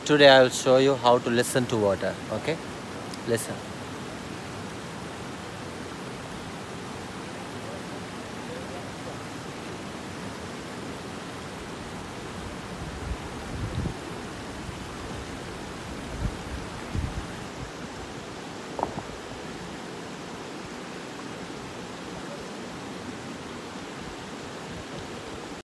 today I will show you how to listen to water. Okay, listen.